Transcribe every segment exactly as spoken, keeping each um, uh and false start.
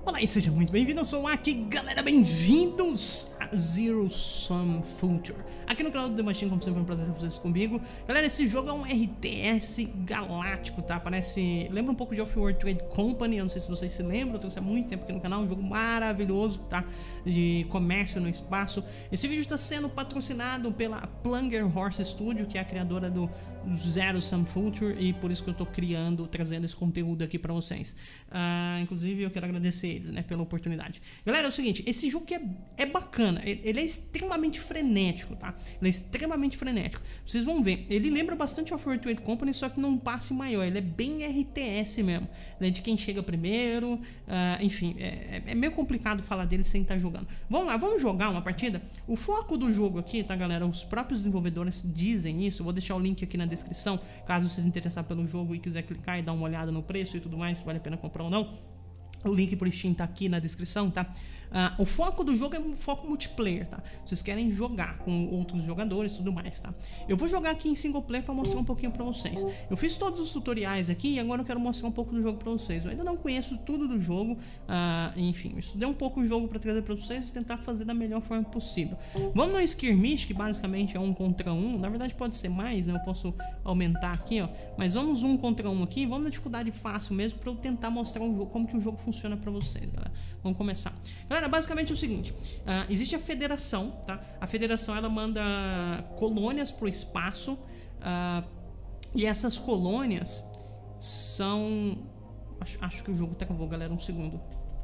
Olá e seja muito bem-vindo, eu sou o Aki, galera, bem-vindos a Zero Sum Future. Aqui no canal do The Machine, como sempre, é um prazer ter vocês comigo. Galera, esse jogo é um R T S galáctico, tá? Parece... lembra um pouco de Off-World Trade Company, eu não sei se vocês se lembram, eu trouxe há muito tempo aqui no canal, um jogo maravilhoso, tá? De comércio no espaço. Esse vídeo está sendo patrocinado pela Plunger Horse Studio, que é a criadora do Zero Sum Future, e por isso que eu tô criando, trazendo esse conteúdo aqui pra vocês. Uh, inclusive, eu quero agradecer eles, né, pela oportunidade. Galera, é o seguinte, esse jogo que é, é bacana, ele é extremamente frenético, tá? Ele é extremamente frenético. Vocês vão ver, ele lembra bastante Off-World Trade Company, só que num passe maior, ele é bem R T S mesmo. Ele é de quem chega primeiro, uh, enfim, é, é meio complicado falar dele sem estar jogando. Vamos lá, vamos jogar uma partida? O foco do jogo aqui, tá, galera? Os próprios desenvolvedores dizem isso, eu vou deixar o link aqui na descrição, caso vocês se interessarem pelo jogo e quiser clicar e dar uma olhada no preço e tudo mais, se vale a pena comprar ou não. O link pro Steam tá aqui na descrição, tá? Uh, o foco do jogo é um foco multiplayer, tá? Vocês querem jogar com outros jogadores e tudo mais, tá? Eu vou jogar aqui em single player pra mostrar um pouquinho pra vocês. Eu fiz todos os tutoriais aqui e agora eu quero mostrar um pouco do jogo pra vocês. Eu ainda não conheço tudo do jogo, uh, enfim, eu estudei um pouco o jogo pra trazer pra vocês e tentar fazer da melhor forma possível. Vamos no skirmish, que basicamente é um contra um. Na verdade pode ser mais, né? Eu posso aumentar aqui, ó. Mas vamos um contra um aqui. Vamos na dificuldade fácil mesmo pra eu tentar mostrar o jogo, como que o jogo funciona funciona para vocês, galera. Vamos começar. Galera, basicamente é o seguinte, uh, existe a federação, tá? A federação, ela manda colônias pro espaço, uh, e essas colônias são... Acho, acho que o jogo travou, galera, um segundo.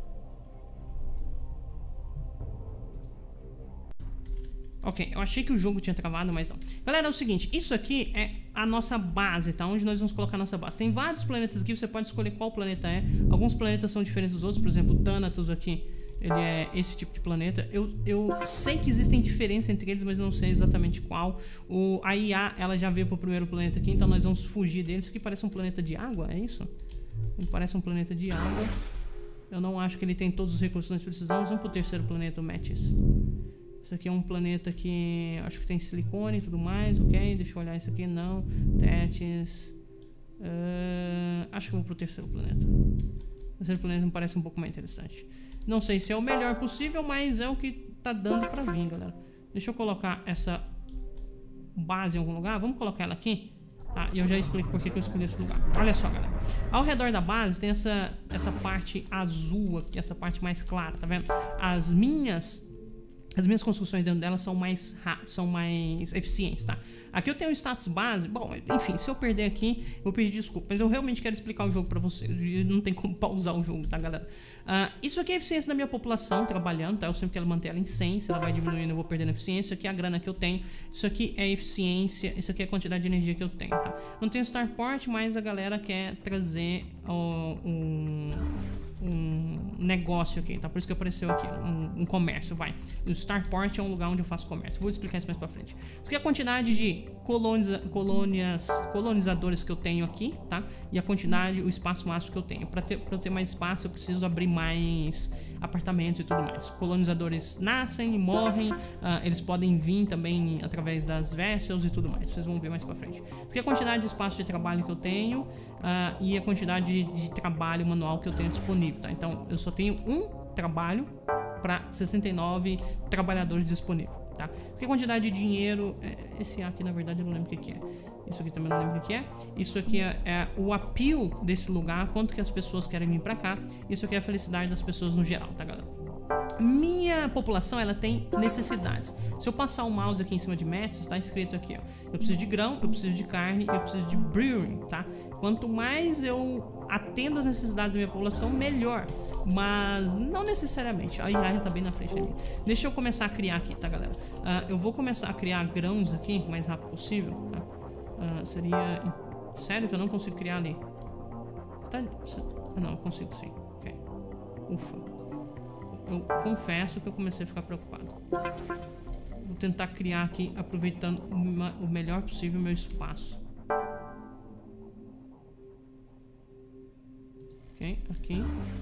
Ok, eu achei que o jogo tinha travado, mas não. Galera, é o seguinte, isso aqui é a nossa base, tá? Onde nós vamos colocar a nossa base. Tem vários planetas aqui, você pode escolher qual planeta é. Alguns planetas são diferentes dos outros, por exemplo, o Thanatos aqui, ele é esse tipo de planeta. Eu, eu sei que existem diferenças entre eles, mas não sei exatamente qual. O, a I A, ela já veio pro primeiro planeta aqui, então nós vamos fugir dele. Isso aqui parece um planeta de água, é isso? Ele parece um planeta de água. Eu não acho que ele tem todos os recursos que nós precisamos. Vamos pro terceiro planeta, o Metis. Isso aqui é um planeta que acho que tem silicone e tudo mais, ok? Deixa eu olhar isso aqui, não. Tétis. Uh, acho que eu vou pro terceiro planeta. O terceiro planeta me parece um pouco mais interessante. Não sei se é o melhor possível, mas é o que tá dando pra vir, galera. Deixa eu colocar essa base em algum lugar. Vamos colocar ela aqui. Ah, e eu já explico por que eu escolhi esse lugar. Olha só, galera. Ao redor da base tem essa, essa parte azul aqui, essa parte mais clara, tá vendo? As minhas... As minhas construções dentro dela são mais rápidas, são mais eficientes, tá? Aqui eu tenho um status base. Bom, enfim, se eu perder aqui, eu vou pedir desculpa. Mas eu realmente quero explicar o jogo pra vocês. Não tem como pausar o jogo, tá, galera? Uh, isso aqui é a eficiência da minha população trabalhando, tá? Eu sempre quero manter ela em cem. Se ela vai diminuindo, eu vou perdendo eficiência. Isso aqui é a grana que eu tenho. Isso aqui é a eficiência. Isso aqui é a quantidade de energia que eu tenho, tá? Não tenho Starport, mas a galera quer trazer uh, um... um negócio aqui, tá? Por isso que apareceu aqui, um, um comércio, vai. O Starport é um lugar onde eu faço comércio. Vou explicar isso mais pra frente. Isso aqui é a quantidade de coloniza, colônias, colonizadores que eu tenho aqui, tá? E a quantidade, o espaço máximo que eu tenho. Pra, ter, pra eu ter mais espaço, eu preciso abrir mais apartamentos e tudo mais. Colonizadores nascem e morrem, uh, eles podem vir também através das vessels e tudo mais. Vocês vão ver mais pra frente. Isso aqui é a quantidade de espaço de trabalho que eu tenho, uh, e a quantidade de, de trabalho manual que eu tenho disponível, tá? Então, eu só tenho um trabalho para sessenta e nove trabalhadores disponíveis, tá? Isso aqui é a quantidade de dinheiro. Esse aqui, na verdade, eu não lembro o que, que é. Isso aqui também não lembro o que, que é. Isso aqui é, é o appeal desse lugar, quanto que as pessoas querem vir para cá. Isso aqui é a felicidade das pessoas no geral, tá, galera? Minha população, ela tem necessidades. Se eu passar o mouse aqui em cima de Metis, está escrito aqui, ó. Eu preciso de grão, eu preciso de carne, eu preciso de brewing, tá? Quanto mais eu atendo as necessidades da minha população, melhor. Mas não necessariamente. A I A já tá bem na frente de mim. Deixa eu começar a criar aqui, tá, galera? Uh, eu vou começar a criar grãos aqui o mais rápido possível, tá? Uh, seria... Sério que eu não consigo criar ali? Tá... Ah, não, eu consigo sim. Ok. Ufa. Eu confesso que eu comecei a ficar preocupado. Vou tentar criar aqui, aproveitando uma, o melhor possível o meu espaço. Ok, aqui.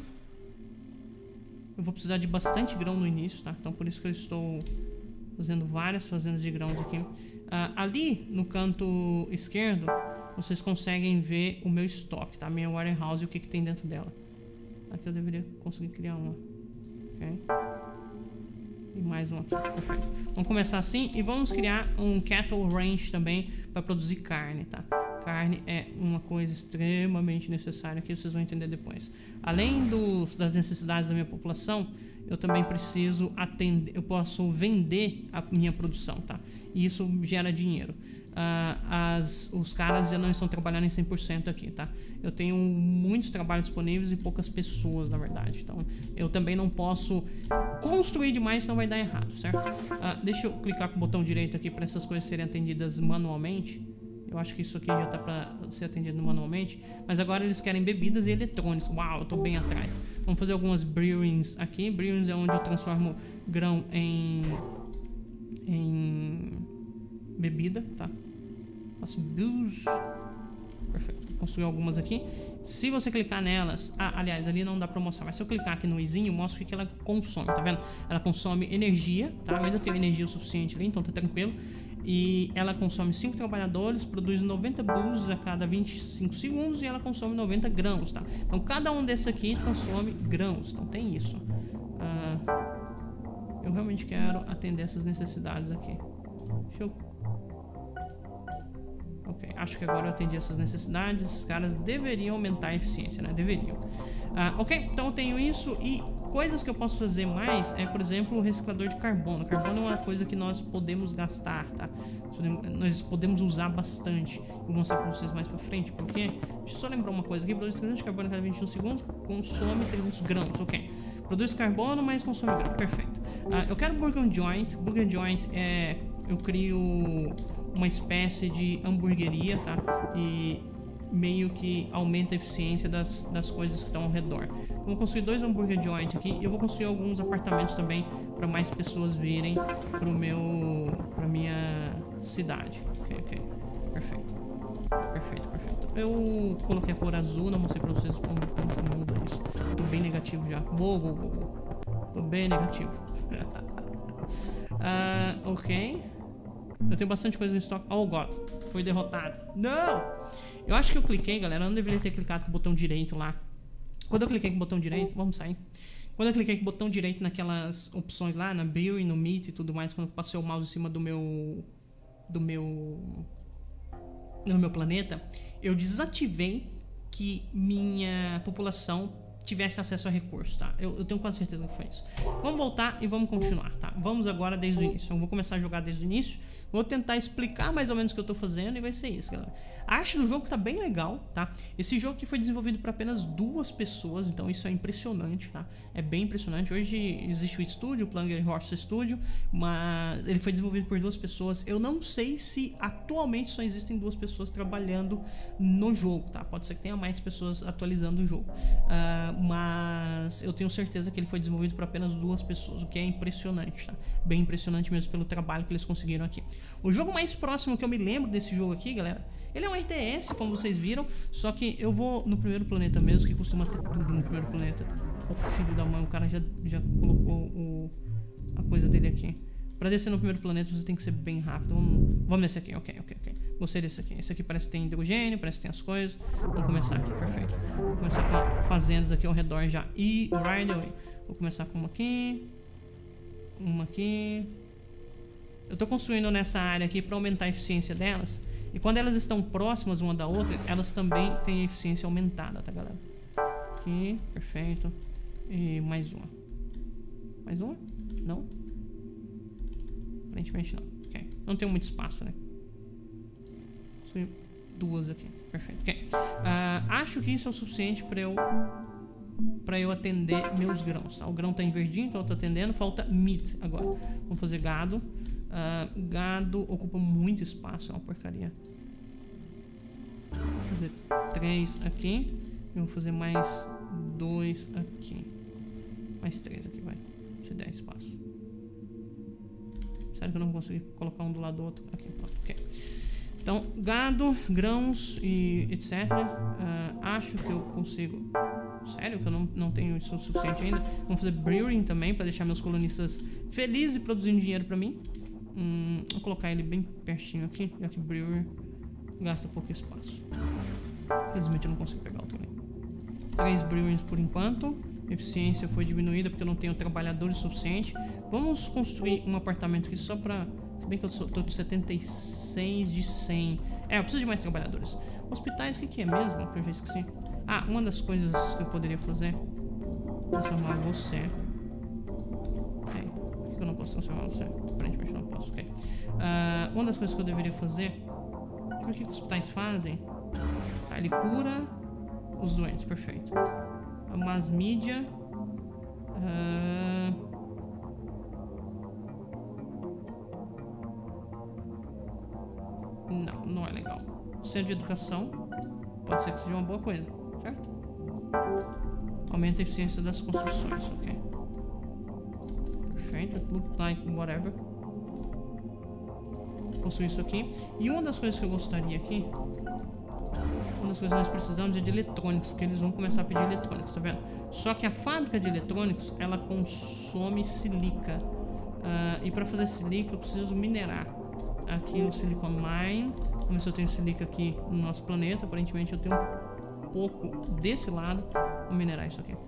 Eu vou precisar de bastante grão no início, tá? Então por isso que eu estou fazendo várias fazendas de grãos aqui. Uh, ali no canto esquerdo, vocês conseguem ver o meu estoque, tá? Minha warehouse e o que, que tem dentro dela. Aqui eu deveria conseguir criar uma. Ok. E mais um aqui, perfeito. Vamos começar assim e vamos criar um cattle ranch também para produzir carne, tá? Carne é uma coisa extremamente necessária que vocês vão entender depois. Além dos, das necessidades da minha população, eu também preciso atender, eu posso vender a minha produção, tá? E isso gera dinheiro. Uh, as, os caras já não estão trabalhando em cem por cento aqui, tá? Eu tenho muitos trabalhos disponíveis e poucas pessoas, na verdade. Então, eu também não posso construir demais, senão vai dar errado, certo? Uh, deixa eu clicar com o botão direito aqui para essas coisas serem atendidas manualmente. Eu acho que isso aqui já tá para ser atendido manualmente. Mas agora eles querem bebidas e eletrônicos. Uau, eu tô bem atrás. Vamos fazer algumas brewings aqui. Brewings é onde eu transformo grão em... em... bebida, tá? Faço brews. Perfeito. Vou construir algumas aqui. Se você clicar nelas... Ah, aliás, ali não dá pra mostrar. Mas se eu clicar aqui no izinho, mostra o que ela consome, tá vendo? Ela consome energia, tá? Eu ainda tenho energia o suficiente ali, então tá tranquilo. E ela consome cinco trabalhadores, produz noventa brews a cada vinte e cinco segundos e ela consome noventa grãos, tá? Então cada um desses aqui consome grãos, então tem isso. Ah, eu realmente quero atender essas necessidades aqui. Deixa eu... Ok, acho que agora eu atendi essas necessidades. Esses caras deveriam aumentar a eficiência, né? Deveriam. Ah, ok, então eu tenho isso e... coisas que eu posso fazer mais é, por exemplo, o reciclador de carbono. Carbono é uma coisa que nós podemos gastar, tá? Nós podemos usar bastante. Vou mostrar pra vocês mais pra frente, porque... Deixa eu só lembrar uma coisa aqui. Produz trezentos de carbono a cada vinte e um segundos, consome trezentos grãos, ok. Produz carbono, mas consome grão, perfeito. Uh, eu quero Burger Joint. Burger Joint é... eu crio uma espécie de hamburgueria, tá? E... meio que aumenta a eficiência das, das coisas que estão ao redor. Então, vou construir dois hambúrguer joint aqui e eu vou construir alguns apartamentos também para mais pessoas virem pro meu, pra minha cidade. Ok, ok, perfeito, perfeito, perfeito. Eu coloquei a cor azul, não mostrei para vocês como, como que muda isso. Tô bem negativo já. Uou, uou, uou. Tô bem negativo. uh, ok. Eu tenho bastante coisa no estoque. Oh, God. Foi derrotado. Não! Eu acho que eu cliquei, galera. Eu não deveria ter clicado com o botão direito lá. Quando eu cliquei com o botão direito... Vamos sair. Quando eu cliquei com o botão direito naquelas opções lá, na Build e no Meet e tudo mais, quando eu passei o mouse em cima do meu... Do meu... No meu planeta, eu desativei que minha população tivesse acesso a recursos, tá? Eu, eu tenho quase certeza que foi isso. Vamos voltar e vamos continuar, tá? Vamos agora desde o início. Eu vou começar a jogar desde o início. Vou tentar explicar mais ou menos o que eu tô fazendo e vai ser isso, galera. A arte do jogo tá bem legal, tá? Esse jogo aqui foi desenvolvido por apenas duas pessoas, então isso é impressionante, tá? É bem impressionante. Hoje existe o estúdio, o Plunger Horse Studio, mas ele foi desenvolvido por duas pessoas. Eu não sei se atualmente só existem duas pessoas trabalhando no jogo, tá? Pode ser que tenha mais pessoas atualizando o jogo. Uh, mas eu tenho certeza que ele foi desenvolvido por apenas duas pessoas, o que é impressionante, tá? Bem impressionante mesmo pelo trabalho que eles conseguiram aqui. O jogo mais próximo que eu me lembro desse jogo aqui, galera, ele é um R T S, como vocês viram, só que eu vou no primeiro planeta mesmo, que costuma ter tudo no primeiro planeta. O filho da mãe, o cara já, já colocou o, a coisa dele aqui. Pra descer no primeiro planeta você tem que ser bem rápido. Vamos, vamos nesse aqui, ok, ok, ok. Gostei desse aqui. Esse aqui parece que tem hidrogênio, parece que tem as coisas. Vamos começar aqui, perfeito. Vou começar com fazendas aqui ao redor já. E right away. Vou começar com uma aqui. Uma aqui. Eu tô construindo nessa área aqui pra aumentar a eficiência delas. E quando elas estão próximas uma da outra, elas também têm a eficiência aumentada, tá, galera? Aqui, perfeito. E mais uma. Mais uma? Não? Aparentemente não. Ok. Não tem muito espaço, né? Só duas aqui. Perfeito. Ok. Uh, acho que isso é o suficiente para eu para eu atender meus grãos, tá? O grão tá em verdinho, então eu tô atendendo. Falta meat agora. Vamos fazer gado. Uh, gado ocupa muito espaço, é uma porcaria. Vou fazer três aqui. E vou fazer mais dois aqui. Mais três aqui, vai. Se der espaço. Sério que eu não vou conseguir colocar um do lado do outro. Aqui, pronto, ok. Então, gado, grãos e etcétera. Uh, acho que eu consigo... Sério que eu não, não tenho isso suficiente ainda. Vamos fazer brewing também, para deixar meus colonistas felizes e produzindo dinheiro para mim. Hum, vou colocar ele bem pertinho aqui, já que brewer gasta pouco espaço. Infelizmente eu não consigo pegar o também. Três brewers por enquanto. Eficiência foi diminuída porque eu não tenho trabalhadores suficiente. Vamos construir um apartamento aqui só pra... Se bem que eu tô com setenta e seis de cem. É, eu preciso de mais trabalhadores. Hospitais, o que, que é mesmo? Que eu já esqueci. Ah, uma das coisas que eu poderia fazer... Transformar você. Ok. Por que eu não posso transformar você? Aparentemente não posso, ok. Uh, uma das coisas que eu deveria fazer... Deixa eu ver o que os hospitais fazem. Tá, ele cura os doentes, perfeito. A mass media... Uh... Não, não é legal. Centro de educação pode ser que seja uma boa coisa, certo? Aumenta a eficiência das construções, ok. Perfeito, look like whatever. Construir isso aqui. E uma das coisas que eu gostaria aqui, uma das coisas que nós precisamos é de eletrônicos, porque eles vão começar a pedir eletrônicos, tá vendo? Só que a fábrica de eletrônicos, ela consome silica. Uh, e para fazer silica eu preciso minerar. Aqui o Silicon Mine. Vamos ver se eu tenho silica aqui no nosso planeta. Aparentemente eu tenho um pouco desse lado. Vamos minerar isso aqui.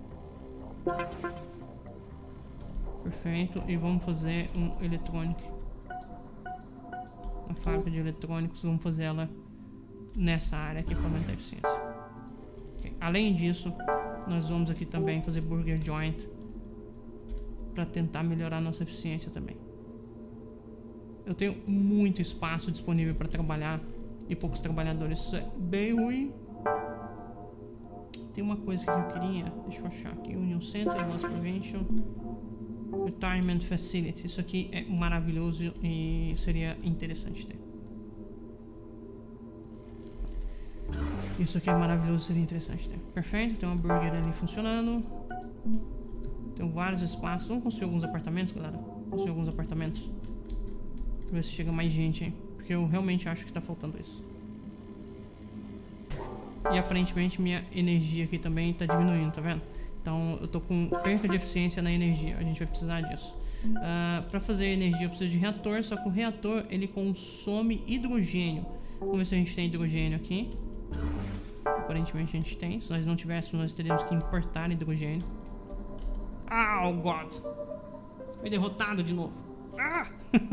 Perfeito. E vamos fazer um eletrônico. Uma fábrica de eletrônicos. Vamos fazer ela nessa área aqui para aumentar a eficiência. Okay. Além disso, nós vamos aqui também fazer Burger Joint para tentar melhorar a nossa eficiência também. Eu tenho muito espaço disponível para trabalhar e poucos trabalhadores. Isso é bem ruim. Tem uma coisa que eu queria. Deixa eu achar aqui. Union Center, Loss Prevention, Retirement Facility. Isso aqui é maravilhoso e seria interessante ter. Isso aqui é maravilhoso e seria interessante ter. Perfeito. Tem uma burger ali funcionando. Tem vários espaços. Vamos construir alguns apartamentos, galera. Construir alguns apartamentos. Pra ver se chega mais gente, hein? Porque eu realmente acho que tá faltando isso. E aparentemente minha energia aqui também tá diminuindo, tá vendo? Então eu tô com perca de eficiência na energia. A gente vai precisar disso. Uh, pra fazer energia eu preciso de reator. Só que o reator ele consome hidrogênio. Vamos ver se a gente tem hidrogênio aqui. Aparentemente a gente tem. Se nós não tivéssemos, nós teríamos que importar hidrogênio. Ah, oh God! Fui derrotado de novo. Ah!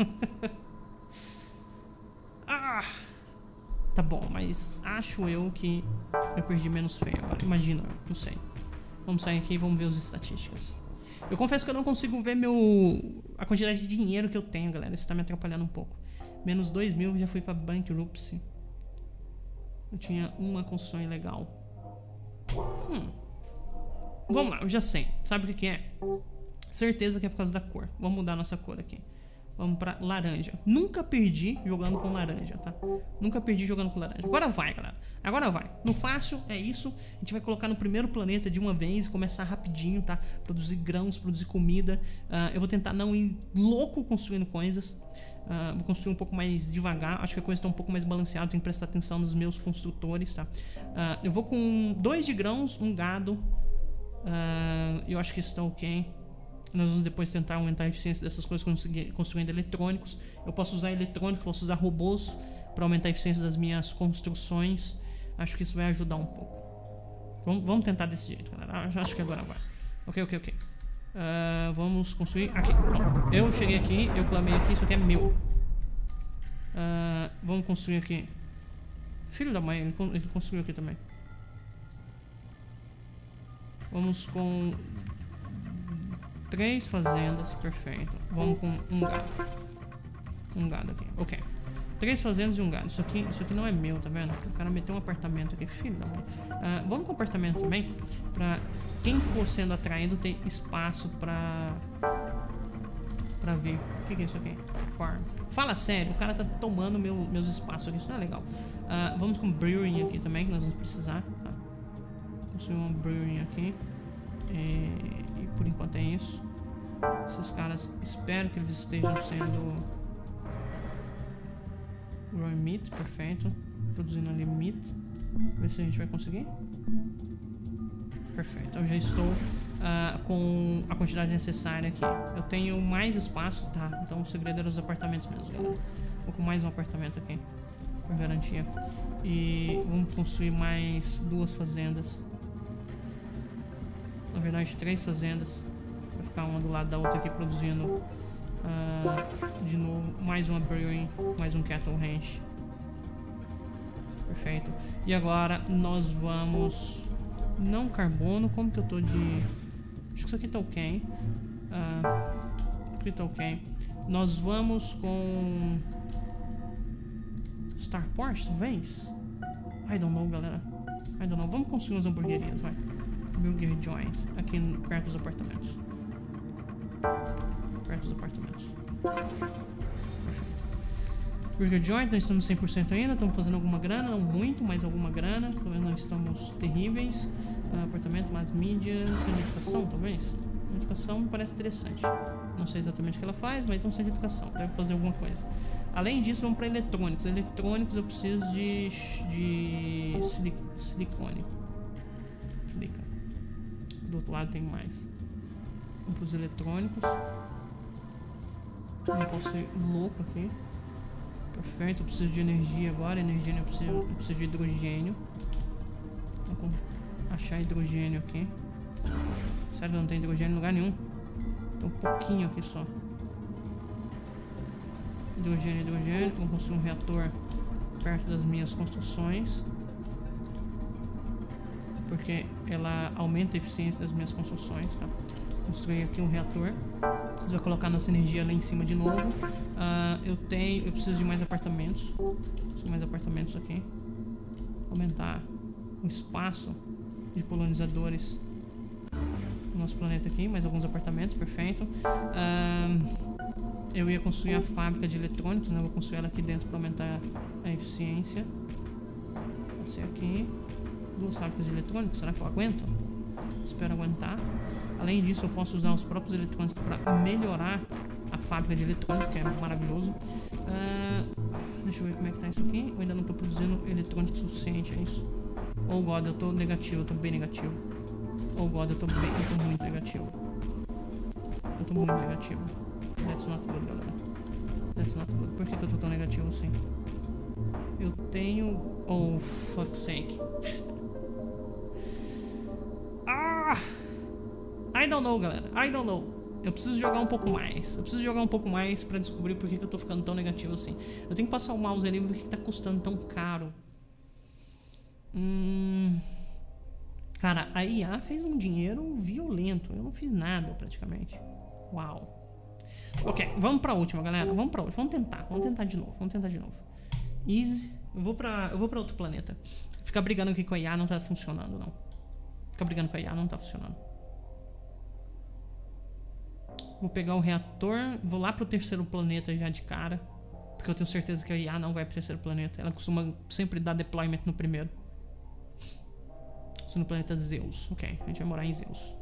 Ah, tá bom, mas acho eu que eu perdi menos feio agora. Imagina, não sei. Vamos sair aqui e vamos ver as estatísticas. Eu confesso que eu não consigo ver meu a quantidade de dinheiro que eu tenho, galera. Isso tá me atrapalhando um pouco. Menos dois mil, já fui pra bankruptcy. Eu tinha uma construção ilegal. Hum. Vamos lá, eu já sei. Sabe o que que é? Certeza que é por causa da cor. Vamos mudar a nossa cor aqui. Vamos pra laranja. Nunca perdi jogando com laranja, tá? Nunca perdi jogando com laranja. Agora vai, galera. Agora vai. No fácil é isso. A gente vai colocar no primeiro planeta de uma vez e começar rapidinho, tá? Produzir grãos, produzir comida. Uh, eu vou tentar não ir louco construindo coisas. Uh, vou construir um pouco mais devagar. Acho que a coisa tá um pouco mais balanceada. Tenho que prestar atenção nos meus construtores, tá? Uh, eu vou com dois de grãos, um gado. Uh, eu acho que isso tá ok. Nós vamos depois tentar aumentar a eficiência dessas coisas construindo eletrônicos. Eu posso usar eletrônicos, posso usar robôs para aumentar a eficiência das minhas construções. Acho que isso vai ajudar um pouco. Vamos, vamos tentar desse jeito, galera. Acho que agora vai. Ok, ok, ok. Uh, vamos construir aqui. Pronto. Eu cheguei aqui, eu clamei aqui, isso aqui é meu. Uh, vamos construir aqui. Filho da mãe, ele, ele construiu aqui também. Vamos com três fazendas, perfeito. Vamos com um gado. Um gado aqui, ok. Três fazendas e um gado. Isso aqui, isso aqui não é meu, tá vendo? O cara meteu um apartamento aqui, filho da mãe. Uh, vamos com o apartamento também, pra quem for sendo atraído ter espaço pra pra ver. O que, que é isso aqui? Farm. Fala sério, o cara tá tomando meu, meus espaços aqui, isso não é legal. Uh, vamos com brewing aqui também, que nós vamos precisar, tá? Construir um brewing aqui. E, e por enquanto é isso. Esses caras, espero que eles estejam sendo growing meat, perfeito. Produzindo ali meat. Ver se a gente vai conseguir. Perfeito, eu já estou uh, com a quantidade necessária aqui. Eu tenho mais espaço, tá? Então o segredo era os apartamentos mesmo, galera. Vou com mais um apartamento aqui, por garantia. E vamos construir mais duas fazendas. Na verdade, três fazendas. Vai ficar uma do lado da outra aqui produzindo uh, de novo mais uma brewing, mais um cattle ranch. Perfeito. E agora nós vamos... Não carbono, como que eu tô de... Acho que isso aqui tá ok. Uh, aqui tá ok. Nós vamos com... Starport, talvez? I don't know, galera. I don't know. Vamos construir umas hamburguerias, vai. Burger Joint, aqui perto dos apartamentos. Perto dos apartamentos. Perfeito. Burger Joint, nós estamos cem por cento ainda, estamos fazendo alguma grana, não muito, mas alguma grana. Pelo menos nós estamos terríveis. Uh, apartamento, mais mídia, centro de educação, talvez. Centro de educação me parece interessante. Não sei exatamente o que ela faz, mas é um centro de educação, deve fazer alguma coisa. Além disso, vamos para eletrônicos. Eletrônicos eu preciso de, de silic, silicone. Silica. Do outro lado tem mais. Vamos para os eletrônicos. Não posso ser louco aqui. Perfeito, eu preciso de energia agora. Energia, eu preciso, eu preciso de hidrogênio. Vou achar hidrogênio aqui. Sério que não tem hidrogênio em lugar nenhum? Tem um pouquinho aqui só. Hidrogênio, hidrogênio. Vou construir um reator perto das minhas construções, porque ela aumenta a eficiência das minhas construções, tá? Construir aqui um reator. Você vai colocar nossa energia lá em cima de novo. Uh, eu tenho... Eu preciso de mais apartamentos. Preciso de mais apartamentos aqui. Aumentar o espaço de colonizadores no nosso planeta aqui. Mais alguns apartamentos, perfeito. Uh, eu ia construir a fábrica de eletrônicos, né? Eu vou construir ela aqui dentro para aumentar a eficiência. Pode ser aqui. Duas fábricas de eletrônicos, será que eu aguento? Espero aguentar. Além disso, eu posso usar os próprios eletrônicos para melhorar a fábrica de eletrônicos, que é maravilhoso. Uh, deixa eu ver como é que tá isso aqui. Eu ainda não estou produzindo eletrônico suficiente, é isso? Oh God, eu estou negativo, eu estou bem negativo. Oh God, eu estou bem, eu tô muito negativo. Eu estou muito negativo. That's not good, galera. That's not good. Por que, que eu estou tão negativo assim? Eu tenho... Oh, fuck's sake. Ah! I don't know, galera. I don't know. Eu preciso jogar um pouco mais. Eu preciso jogar um pouco mais pra descobrir por que, que eu tô ficando tão negativo assim. Eu tenho que passar o mouse ali e ver por que, que tá custando tão caro. Hum... Cara, a I A fez um dinheiro violento. Eu não fiz nada, praticamente. Uau. Ok, vamos pra última, galera. Vamos pra última. Vamos tentar. Vamos tentar de novo. Vamos tentar de novo. Easy. Eu vou pra, eu vou pra outro planeta. Ficar brigando aqui com a I A não tá funcionando, não. Ficar brigando com a I A não tá funcionando. Vou pegar o reator. Vou lá pro terceiro planeta já de cara. Porque eu tenho certeza que a I A não vai pro terceiro planeta. Ela costuma sempre dar deployment no primeiro. Estou no planeta Zeus. Ok, a gente vai morar em Zeus.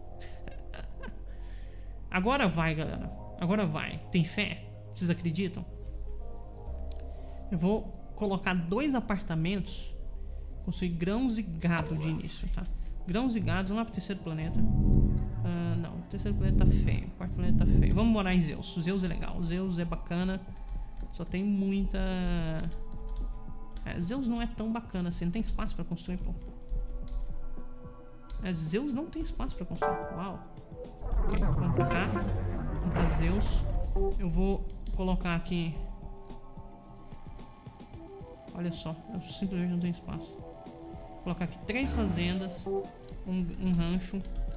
Agora vai, galera. Agora vai. Tem fé? Vocês acreditam? Eu vou colocar dois apartamentos. Construir grãos e gado de início, tá? Grãos e gados. Vamos lá pro terceiro planeta. Uh, não, o terceiro planeta tá feio. O quarto planeta tá feio. Vamos morar em Zeus. Zeus é legal. Zeus é bacana. Só tem muita... É, Zeus não é tão bacana assim. Não tem espaço pra construir, pô. É, Zeus não tem espaço pra construir. Uau. Ok, vamos pra cá. Vamos pra Zeus. Eu vou colocar aqui... Olha só, eu simplesmente não tenho espaço. Vou colocar aqui três fazendas, um, um rancho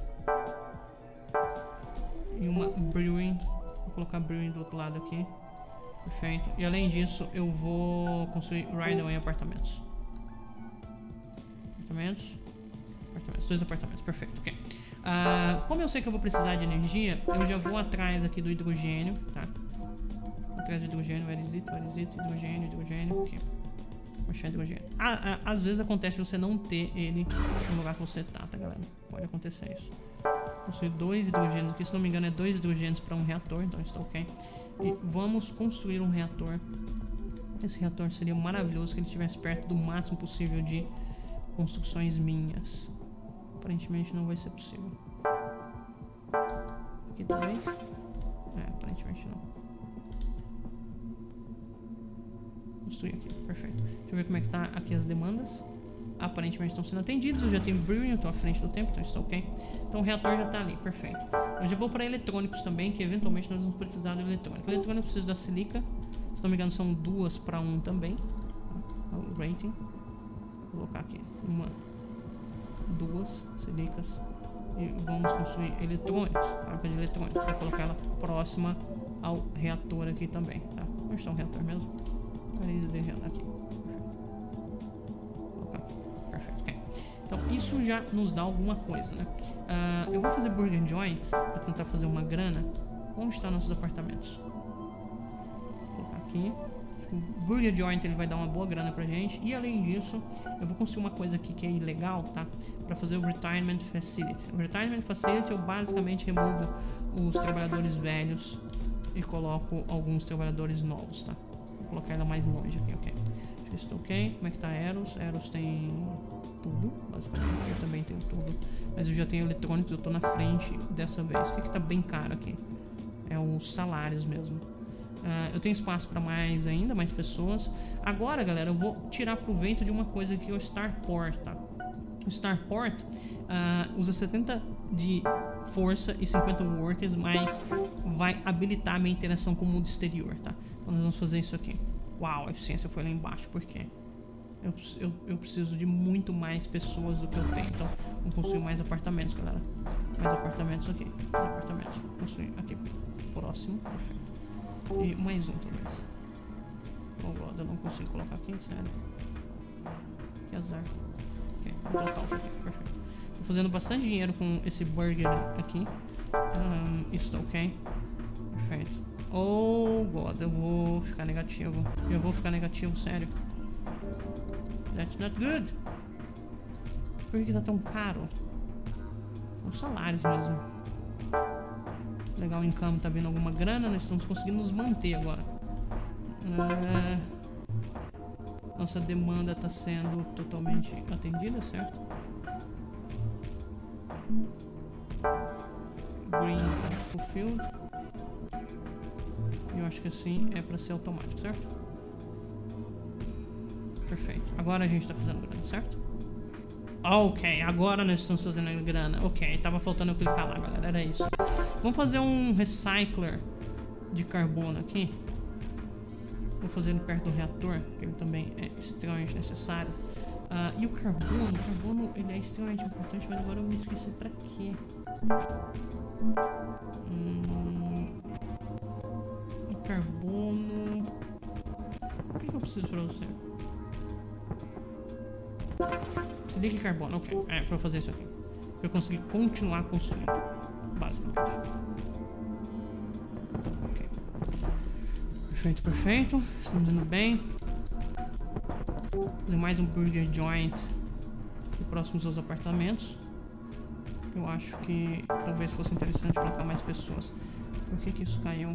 e uma brewing. Vou colocar a brewing do outro lado aqui. Perfeito. E além disso, eu vou construir Rhino em apartamentos. Apartamentos. Apartamentos. Dois apartamentos. Perfeito. Ok. Uh, como eu sei que eu vou precisar de energia, eu já vou atrás aqui do hidrogênio, tá? Atrás do hidrogênio, where is it, where is it? Hidrogênio, hidrogênio. Ok. Vou achar hidrogênio. Ah, ah, às vezes acontece você não ter ele no lugar que você tá, tá, galera? Pode acontecer isso. Construir dois hidrogênios aqui, se não me engano é dois hidrogênios para um reator, então está ok. E vamos construir um reator. Esse reator seria maravilhoso se ele estivesse perto do máximo possível de construções minhas. Aparentemente não vai ser possível. Aqui talvez? É, aparentemente não. Construir aqui, perfeito. Deixa eu ver como é que tá aqui as demandas. aparentemente estão sendo atendidos. Eu já tenho brilho, estou à frente do tempo, então estou ok. Então o reator já está ali, perfeito. Eu já vou para eletrônicos também, que eventualmente nós vamos precisar do eletrônico. Eletrônico eu preciso da silica. Se não me engano são duas para um também. O rating. Vou colocar aqui uma, duas silicas. E vamos construir eletrônicos, fábrica de eletrônicos. Vou colocar ela próxima ao reator aqui também, tá? Onde está o reator mesmo? Aqui. Vou colocar aqui. Perfeito, ok. Então isso já nos dá alguma coisa, né? Uh, eu vou fazer Burger Joint para tentar fazer uma grana. Onde estão nossos apartamentos? Vou colocar aqui. O Burger Joint ele vai dar uma boa grana pra gente. E além disso, eu vou construir uma coisa aqui que é ilegal, tá? Pra fazer o Retirement Facility. O Retirement Facility eu basicamente removo os trabalhadores velhos e coloco alguns trabalhadores novos, tá? Vou colocar ela mais longe aqui, ok? Deixa eu ver se tá ok. Como é que tá Eros? Eros tem tudo, basicamente. Eu também tenho tudo. Mas eu já tenho eletrônicos, eu tô na frente dessa vez. O que que tá bem caro aqui? É os salários mesmo. Uh, eu tenho espaço para mais ainda, mais pessoas. Agora, galera, eu vou tirar proveito de uma coisa que é o Starport, tá? O Starport uh, usa setenta de força e cinquenta workers, mas vai habilitar a minha interação com o mundo exterior, tá? Então nós vamos fazer isso aqui. Uau, a eficiência foi lá embaixo, por quê? Eu, eu, eu preciso de muito mais pessoas do que eu tenho. Então, vamos construir mais apartamentos, galera. Mais apartamentos aqui. Mais apartamentos. Construir aqui. Próximo, perfeito. E mais um, talvez. Oh, God, eu não consigo colocar aqui, sério. Que azar. Ok, vou colocar outro aqui, perfeito. Tô fazendo bastante dinheiro com esse burger aqui. Um, isso tá ok. Perfeito. Oh, God, eu vou ficar negativo. Eu vou ficar negativo, sério. That's not good. Por que tá tão caro? São salários mesmo. Legal, o income tá vindo alguma grana, nós estamos conseguindo nos manter agora. É... Nossa demanda tá sendo totalmente atendida, certo? Green tá fulfilled. E eu acho que assim é pra ser automático, certo? Perfeito. Agora a gente tá fazendo grana, certo? Ok, agora nós estamos fazendo grana. Ok, tava faltando eu clicar lá, galera, era isso. Vamos fazer um recycler de carbono aqui. Vou fazer ele perto do reator, que ele também é extremamente necessário. Uh, e o carbono, o carbono ele é extremamente importante, mas agora eu me esqueci pra quê. Hum, o carbono... O que, que eu preciso pra você? Silica e carbono, ok. É, pra eu fazer isso aqui. Pra eu conseguir continuar construindo, basicamente. Ok. Perfeito, perfeito. Estamos indo bem. Fazer mais um burger joint aqui próximo aos apartamentos. Eu acho que talvez fosse interessante colocar mais pessoas. Por que que isso caiu?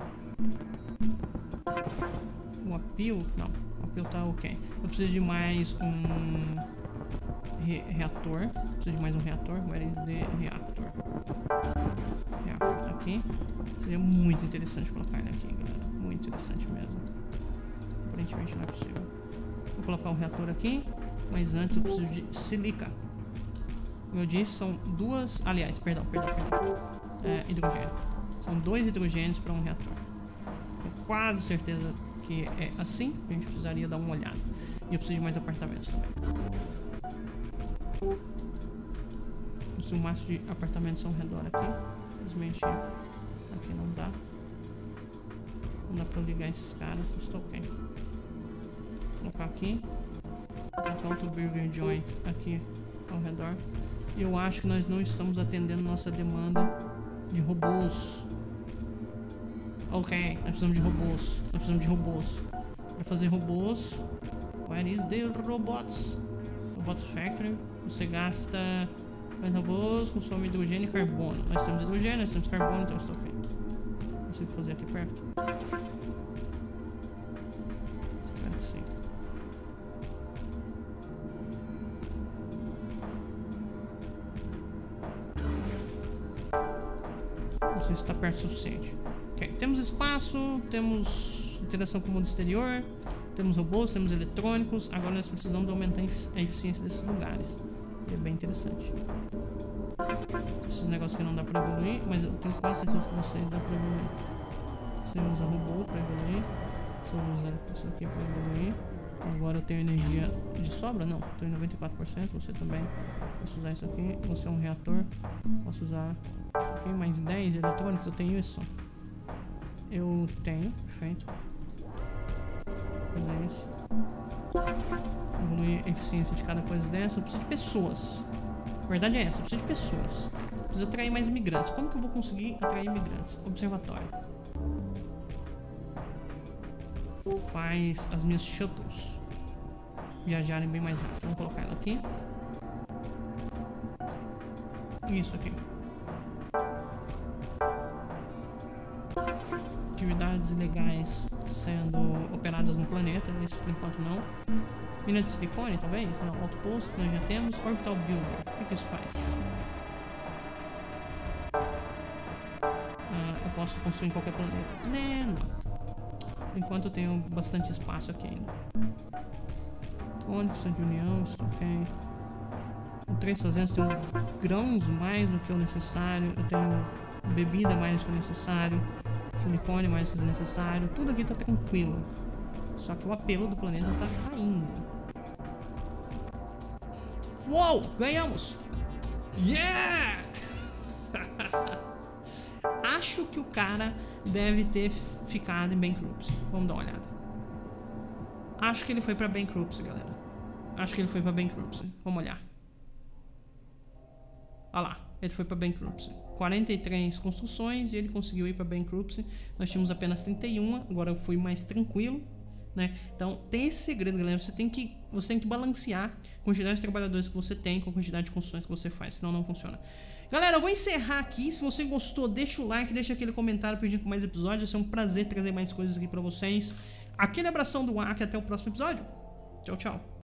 O appeal? Não, o appeal tá ok. Eu preciso de mais um... Re reator, preciso de mais um reator. Where is the reactor? Reactor tá aqui. Seria muito interessante colocar ele aqui, galera. Muito interessante mesmo. Aparentemente não é possível. Vou colocar um reator aqui, mas antes eu preciso de silica. Como eu disse, são duas. Aliás, perdão, perdão, perdão. É, hidrogênio. São dois hidrogênios para um reator. Tenho quase certeza que é assim. A gente precisaria dar uma olhada. E eu preciso de mais apartamentos também. O máximo de apartamentos ao redor aqui. Infelizmente aqui não dá. Não dá pra ligar esses caras. Estou ok. Vou colocar aqui. Vou colocar outro burger joint aqui ao redor. E eu acho que nós não estamos atendendo nossa demanda de robôs. Ok, nós precisamos de robôs. Nós precisamos de robôs. Para fazer robôs. Where is the robots? Robots Factory. Você gasta mais robôs, consome hidrogênio e carbono. Nós temos hidrogênio, nós temos carbono, então estou ok. Consigo fazer aqui perto? Espero que sim. Não sei se está perto o suficiente. Ok, temos espaço, temos interação com o mundo exterior. Temos robôs, temos eletrônicos. Agora nós precisamos aumentar a eficiência desses lugares. É bem interessante. Esses negócios que não dá pra evoluir, mas eu tenho quase certeza que vocês dá pra evoluir. Você usa robô pra evoluir. Você usa isso aqui pra evoluir. Agora eu tenho energia de sobra? Não, tô em noventa e quatro por cento. Você também. Posso usar isso aqui. Você é um reator. Posso usar isso aqui. Mais dez eletrônicos. Eu tenho isso. Eu tenho. Perfeito. Vou fazer isso. Evoluir a eficiência de cada coisa dessa. Eu preciso de pessoas. A verdade é essa. Eu preciso de pessoas. Eu preciso atrair mais imigrantes. Como que eu vou conseguir atrair imigrantes? Observatório. Faz as minhas shuttles viajarem bem mais rápido. Vamos colocar ela aqui. Isso aqui. Atividades legais sendo operadas no planeta. Isso por enquanto não. Mina de silicone, talvez? Não. Outpost, nós já temos. Orbital Builder. O que, que isso faz? Ah, eu posso construir em qualquer planeta. Né, não. Por enquanto eu tenho bastante espaço aqui ainda. Eletrônicos de união, estou ok. Com três fazendas, tenho grãos mais do que o necessário. Eu tenho bebida mais do que o necessário. Silicone mais do que o necessário. Tudo aqui está tranquilo. Só que o apelo do planeta está caindo. Uou! Ganhamos! Yeah! Acho que o cara deve ter ficado em bankruptcy. Vamos dar uma olhada. Acho que ele foi pra bankruptcy, galera. Acho que ele foi pra bankruptcy. Vamos olhar. Olha lá. Ele foi pra bankruptcy. quarenta e três construções e ele conseguiu ir pra bankruptcy. Nós tínhamos apenas trinta e um. Agora eu fui mais tranquilo, né? Então tem esse segredo, galera. Você tem que, você tem que balancear a quantidade de trabalhadores que você tem com a quantidade de construções que você faz, senão não funciona. Galera, eu vou encerrar aqui. Se você gostou, deixa o like, deixa aquele comentário pedindo mais episódios. Vai ser um prazer trazer mais coisas aqui pra vocês. Aquele abração do Aki, até o próximo episódio. Tchau, tchau.